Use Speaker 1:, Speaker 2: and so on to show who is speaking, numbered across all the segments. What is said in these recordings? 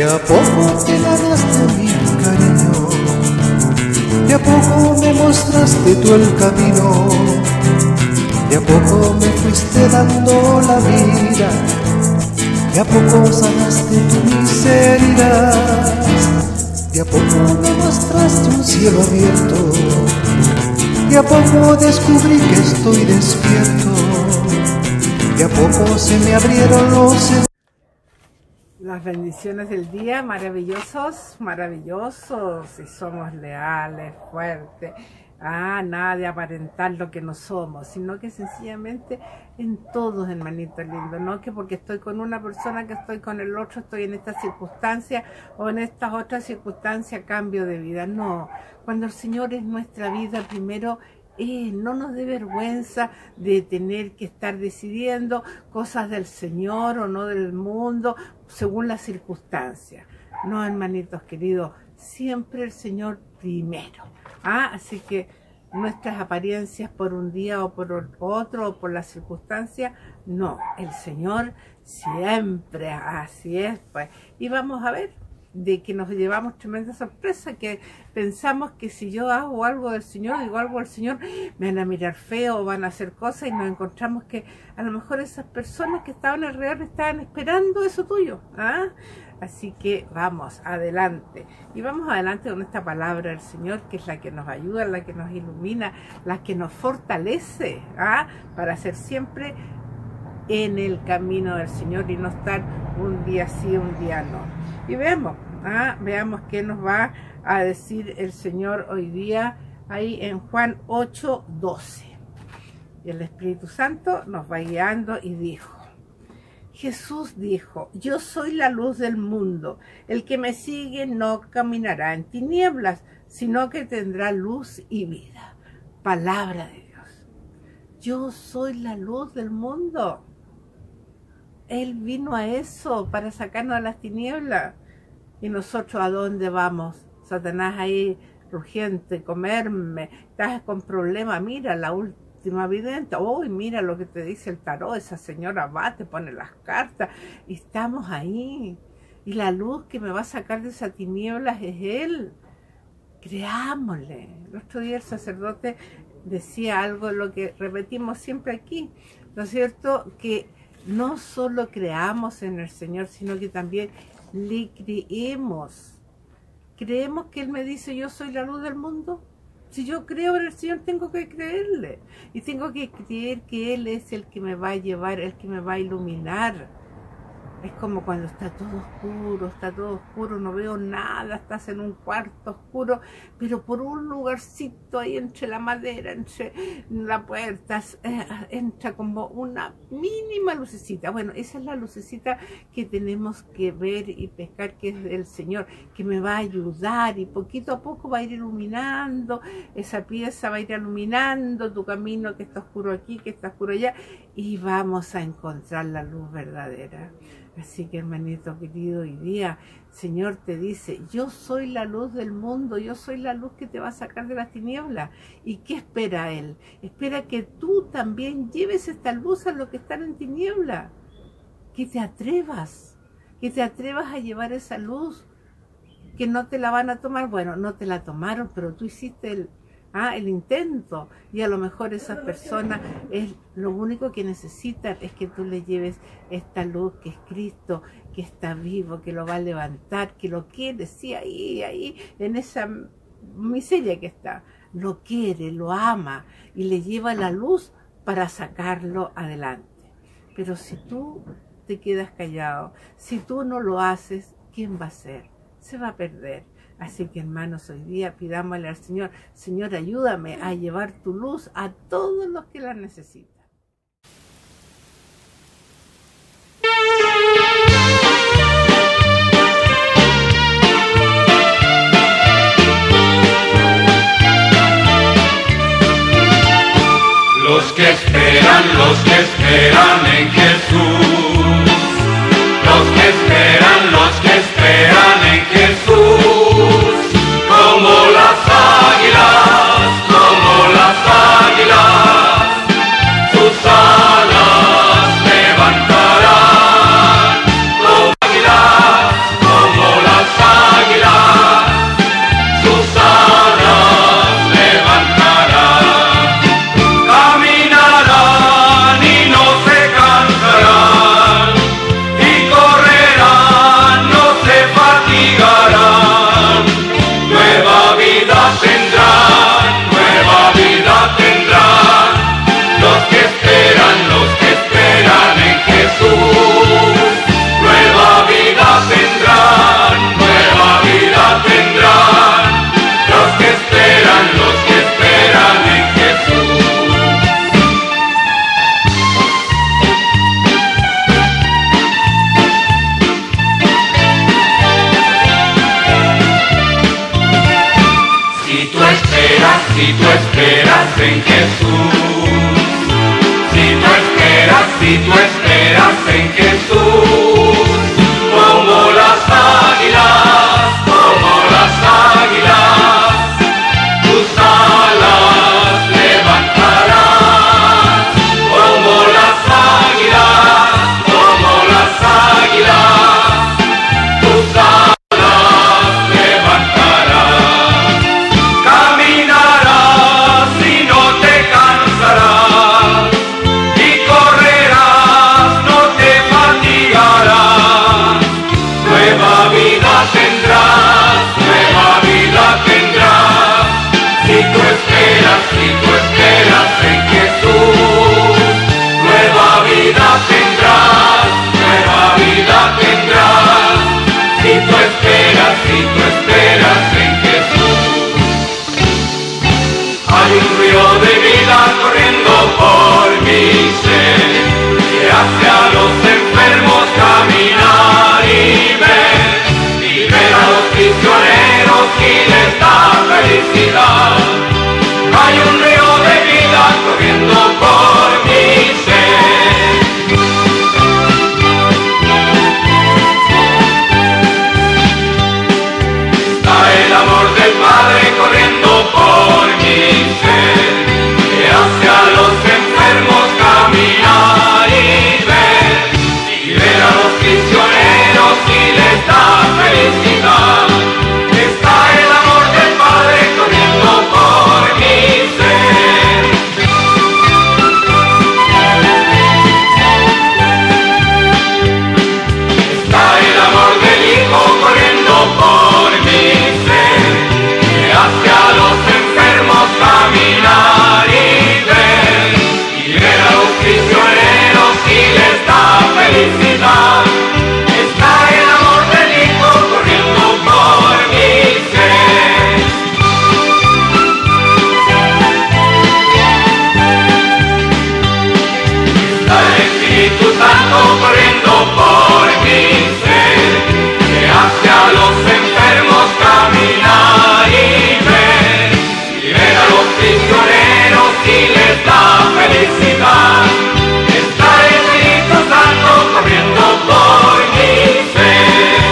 Speaker 1: a poco te ganaste mi cariño, de a poco me mostraste tú el camino, de a poco me fuiste dando la vida, de a poco sanaste tu miseria, de a poco me mostraste un cielo abierto, de a poco descubrí que estoy despierto, de a poco se me abrieron los...
Speaker 2: Las bendiciones del día, maravillosos, maravillosos, y somos leales, fuertes, nada de aparentar lo que no somos, sino que sencillamente en todos, hermanito lindo, no que porque estoy con una persona que estoy con el otro, estoy en esta circunstancia o en estas otras circunstancias, cambio de vida, no, cuando el Señor es nuestra vida primero, no nos dé vergüenza de tener que estar decidiendo cosas del Señor o no del mundo según las circunstancias. No, hermanitos queridos, siempre el Señor primero. Así que nuestras apariencias por un día o por otro o por las circunstancias, no, el Señor siempre, así es pues. Y vamos a ver de que nos llevamos tremenda sorpresa, que pensamos que si yo hago algo del Señor, digo algo del Señor, me van a mirar feo o van a hacer cosas, y nos encontramos que a lo mejor esas personas que estaban alrededor estaban esperando eso tuyo. Así que vamos adelante, y vamos adelante con esta palabra del Señor, que es la que nos ayuda, la que nos ilumina, la que nos fortalece, para ser siempre en el camino del Señor y no estar un día sí, un día no. Y veamos qué nos va a decir el Señor hoy día ahí en Juan 8:12. Y el Espíritu Santo nos va guiando y dijo: Jesús dijo: yo soy la luz del mundo, el que me sigue no caminará en tinieblas, sino que tendrá luz y vida. Palabra de Dios. Yo soy la luz del mundo. Él vino a eso, para sacarnos de las tinieblas. ¿Y nosotros a dónde vamos? Satanás ahí urgente, comerme, estás con problemas, mira la última vidente, mira lo que te dice el tarot, esa señora va, te pone las cartas, y estamos ahí. Y la luz que me va a sacar de esas tinieblas es Él. Creámosle. El otro día el sacerdote decía algo, lo que repetimos siempre aquí, ¿no es cierto? Que no solo creamos en el Señor, sino que también le creemos. ¿Creemos que Él me dice yo soy la luz del mundo? Si yo creo en el Señor, tengo que creerle. Y tengo que creer que Él es el que me va a llevar, el que me va a iluminar. Es como cuando está todo oscuro, no veo nada, estás en un cuarto oscuro, pero por un lugarcito ahí entre la madera, entre la puerta, entra como una mínima lucecita. Bueno, esa es la lucecita que tenemos que ver y pescar, que es del Señor, que me va a ayudar, y poquito a poco va a ir iluminando, esa pieza va a ir iluminando tu camino, que está oscuro aquí, que está oscuro allá, y vamos a encontrar la luz verdadera. Así que, hermanito querido, hoy día Señor te dice: yo soy la luz del mundo, yo soy la luz que te va a sacar de las tinieblas. ¿Y qué espera Él? Espera que tú también lleves esta luz a los que están en tinieblas. Que te atrevas a llevar esa luz, que no te la van a tomar. Bueno, no te la tomaron, pero tú hiciste el intento, y a lo mejor esas personas es lo único que necesitan, es que tú le lleves esta luz que es Cristo, que está vivo, que lo va a levantar, que lo quiere, sí, ahí en esa miseria que está, lo quiere, lo ama, y le lleva la luz para sacarlo adelante. Pero si tú te quedas callado, si tú no lo haces, ¿quién va a hacer? Se va a perder. Así que, hermanos, hoy día pidámosle al Señor: Señor, ayúdame a llevar tu luz a todos los que la necesitan.
Speaker 3: Los que esperan en Jesús, los que esperan en Jesús, como las águilas, sus alas levantarán, como águilas, como si tú esperas en Jesús. Si tú esperas en Jesús, como las águilas, tus alas levantarás, como las águilas, tus alas levantarás. Caminarás y no te cansarás, y correrás, no te fatigarás. Nueva vida tendrás, si tú esperas en Jesús. Nueva vida tendrás, si tú esperas en Jesús. Hay un río de vida corriendo por mi ser, que hace a los enfermos caminar y ver a los prisioneros y les da felicidad. Hay un río de vida corriendo por mi ser. Está el amor del Padre corriendo por mi ser, que hace a los enfermos caminar y ver a los prisioneros y les da felicidad. Está el amor del Padre corriendo por mi ser. Está el amor del Hijo corriendo por mi ser, que hace a los enfermos caminar y ver a los prisioneros y les da felicidad. Está el amor del Hijo corriendo por mi ser. Está el Espíritu Santo corriendo por mi ser, que hace a los enfermos caminar y ver a los prisioneros y les da felicidad. Está el Espíritu Santo corriendo por mi ser.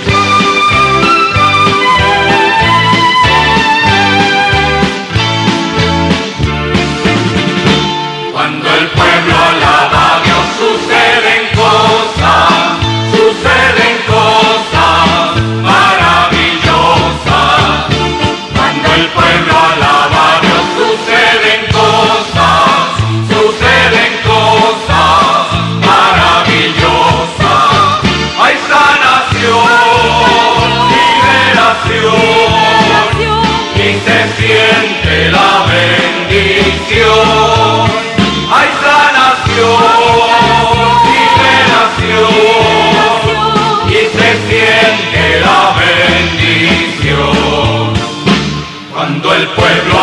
Speaker 3: Cuando el pueblo alaba a Dios suceden cosas maravillosas. Cuando el pueblo alaba a Dios suceden cosas maravillosas. Hay sanación, liberación, y se siente la bendición. Hay sanación, liberación, y se siente la bendición. Cuando el pueblo